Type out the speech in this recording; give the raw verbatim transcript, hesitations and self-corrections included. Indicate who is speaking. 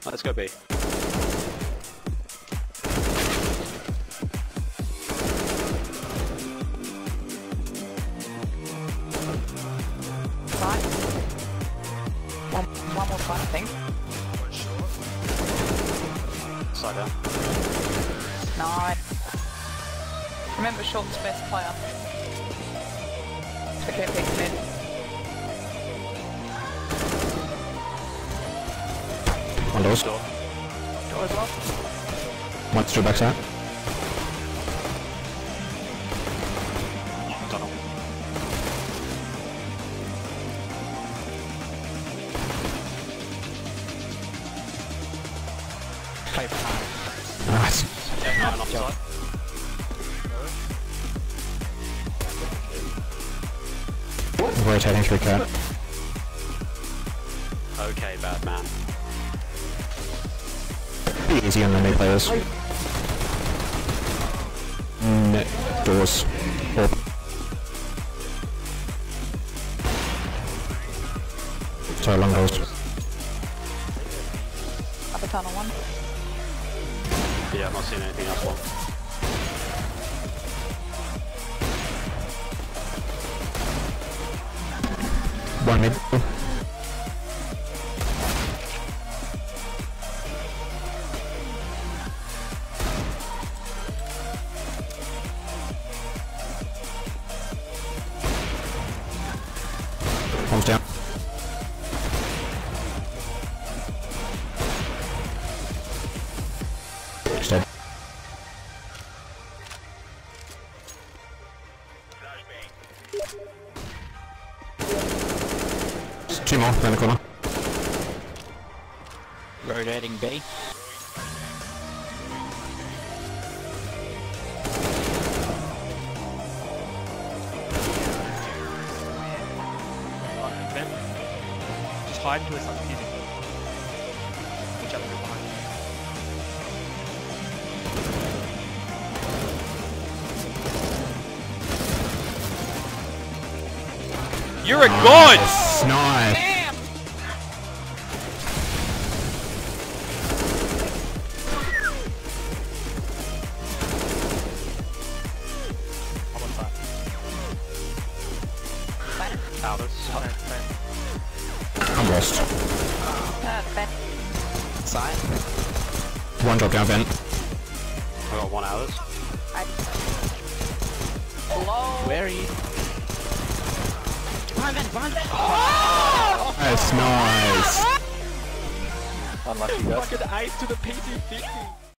Speaker 1: Let's go B.
Speaker 2: Side. One, one more side, I think.
Speaker 3: One short.
Speaker 1: Side down.
Speaker 2: Nice. Remember, Sean's best player. Okay, pick mid.
Speaker 4: One doors.
Speaker 1: Door.
Speaker 2: Door as well.
Speaker 4: One through backside.
Speaker 1: Tunnel.
Speaker 2: Play for time.
Speaker 4: Nice.
Speaker 1: Yeah, nine offside.
Speaker 4: Rotating through cat.
Speaker 1: Okay, bad man.
Speaker 4: Be easy on the new players. Mm, doors. Or sorry, long doors.
Speaker 2: Upper tunnel one.
Speaker 1: Yeah, I'm not seeing anything else. One.
Speaker 4: One mid. One's down. He's dead. There's two more down the corner.
Speaker 2: Rotating B.
Speaker 3: Ben, just hide until they start defusing. Watch out, they're behind you. You're a god!
Speaker 4: Nice.
Speaker 2: Damn!
Speaker 3: I'm on side.
Speaker 2: Fine.
Speaker 1: Outers.
Speaker 3: Ben, Ben.
Speaker 4: I'm lost.
Speaker 2: Uh, Ben.
Speaker 3: Side.
Speaker 4: One drop down vent.
Speaker 1: I got one outers.
Speaker 2: I... Hello?
Speaker 3: Where are you?
Speaker 2: Behind Ben, behind Ben!
Speaker 4: That's nice.
Speaker 3: Unlucky, guys. Fucking ace to the P T fifty.